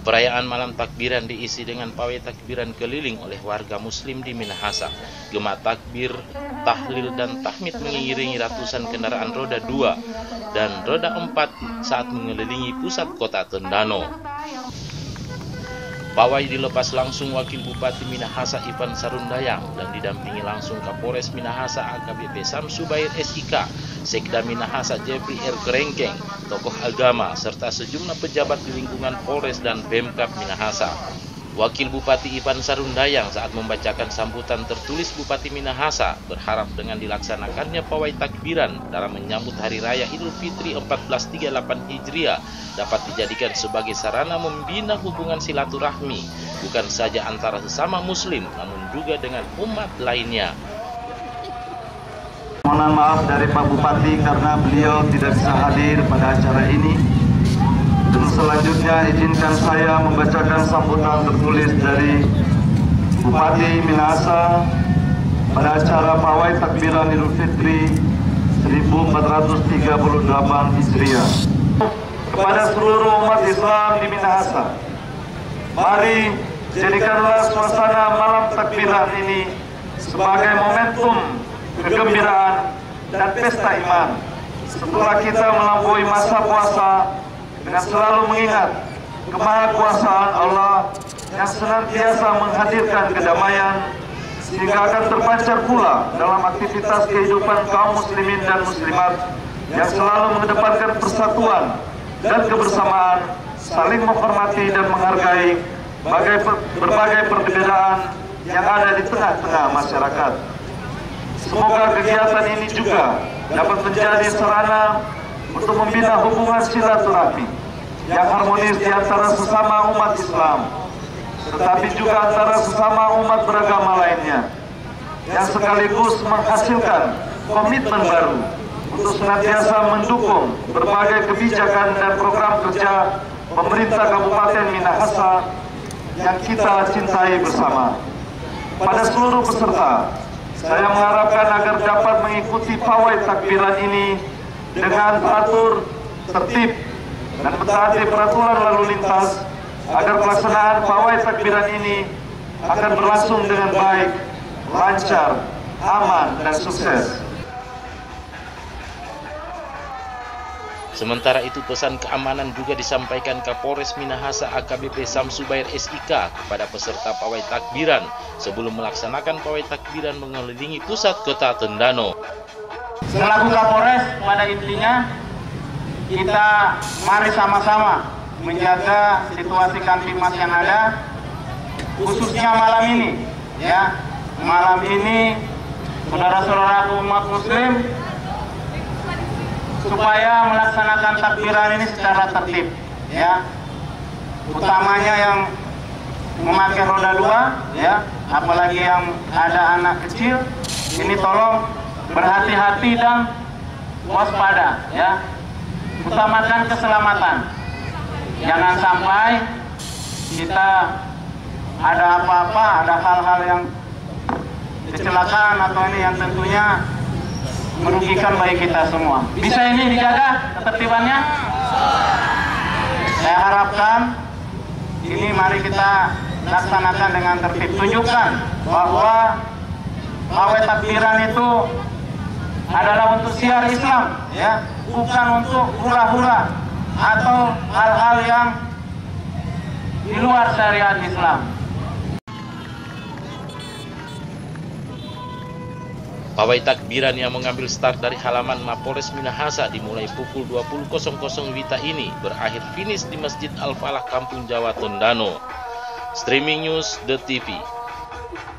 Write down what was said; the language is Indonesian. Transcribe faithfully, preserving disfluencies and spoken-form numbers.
Perayaan malam takbiran diisi dengan pawai takbiran keliling oleh warga muslim di Minahasa. Gema takbir, tahlil, dan tahmid mengiringi ratusan kendaraan roda dua dan roda empat saat mengelilingi pusat kota Tondano. Pawai dilepas langsung Wakil Bupati Minahasa Ivan Sarundayang dan didampingi langsung Kapolres Minahasa A K B P Samsu Bair S I K, Sekda Minahasa Jeffrey R. Kerengkeng, tokoh agama, serta sejumlah pejabat di lingkungan Polres dan Pemkab Minahasa. Wakil Bupati Ivan Sarundayang saat membacakan sambutan tertulis Bupati Minahasa berharap dengan dilaksanakannya pawai takbiran dalam menyambut Hari Raya Idul Fitri seribu empat ratus tiga puluh delapan Hijriah dapat dijadikan sebagai sarana membina hubungan silaturahmi bukan saja antara sesama muslim namun juga dengan umat lainnya. Mohon maaf dari Pak Bupati karena beliau tidak bisa hadir pada acara ini. Dan selanjutnya izinkan saya membacakan sambutan tertulis dari Bupati Minahasa pada acara pawai takbiran Idul Fitri seribu empat ratus tiga puluh delapan Hijriah. Kepada seluruh umat Islam di Minahasa, mari jadikanlah suasana malam takbiran ini sebagai momentum kegembiraan dan pesta iman. Setelah kita melampaui masa puasa dengan selalu mengingat kemahakuasaan Allah yang senantiasa menghadirkan kedamaian, sehingga akan terpancar pula dalam aktivitas kehidupan kaum muslimin dan muslimat yang selalu mengedepankan persatuan dan kebersamaan, saling menghormati dan menghargai berbagai perbedaan yang ada di tengah-tengah masyarakat. Semoga kegiatan ini juga dapat menjadi sarana untuk membina hubungan silaturahmi yang harmonis di antara sesama umat Islam, tetapi juga antara sesama umat beragama lainnya, yang sekaligus menghasilkan komitmen baru untuk senantiasa mendukung berbagai kebijakan dan program kerja pemerintah Kabupaten Minahasa yang kita cintai bersama. Pada seluruh peserta, saya mengharapkan agar dapat mengikuti pawai takbiran ini dengan teratur, tertib, dan mentaati peraturan lalu lintas agar pelaksanaan pawai takbiran ini akan berlangsung dengan baik, lancar, aman, dan sukses. Sementara itu pesan keamanan juga disampaikan Kapolres Minahasa A K B P Samsu Bair S I K kepada peserta pawai takbiran sebelum melaksanakan pawai takbiran mengelilingi pusat kota Tondano. Selaku Kapolres, pada intinya kita mari sama-sama menjaga situasi Kamtibmas yang ada, khususnya malam ini. Ya, malam ini saudara-saudara umat Muslim supaya melaksanakan takbiran ini secara tertib. Ya, utamanya yang memakai roda dua, ya, apalagi yang ada anak kecil, ini tolong berhati-hati dan waspada, ya. Utamakan keselamatan. Jangan sampai kita ada apa-apa, ada hal-hal yang kecelakaan atau ini yang tentunya merugikan bagi kita semua. Bisa ini dijaga ketertibannya? Saya harapkan ini mari kita laksanakan dengan tertib. Tunjukkan bahwa pawai takbiran itu adalah untuk siar Islam, ya, bukan untuk hura-hura atau hal-hal yang di luar syariat Islam. Pawai takbiran yang mengambil start dari halaman Mapolres Minahasa dimulai pukul dua puluh Wita ini berakhir finish di Masjid Al-Falah Kampung Jawa Tondano. Streaming News The T V.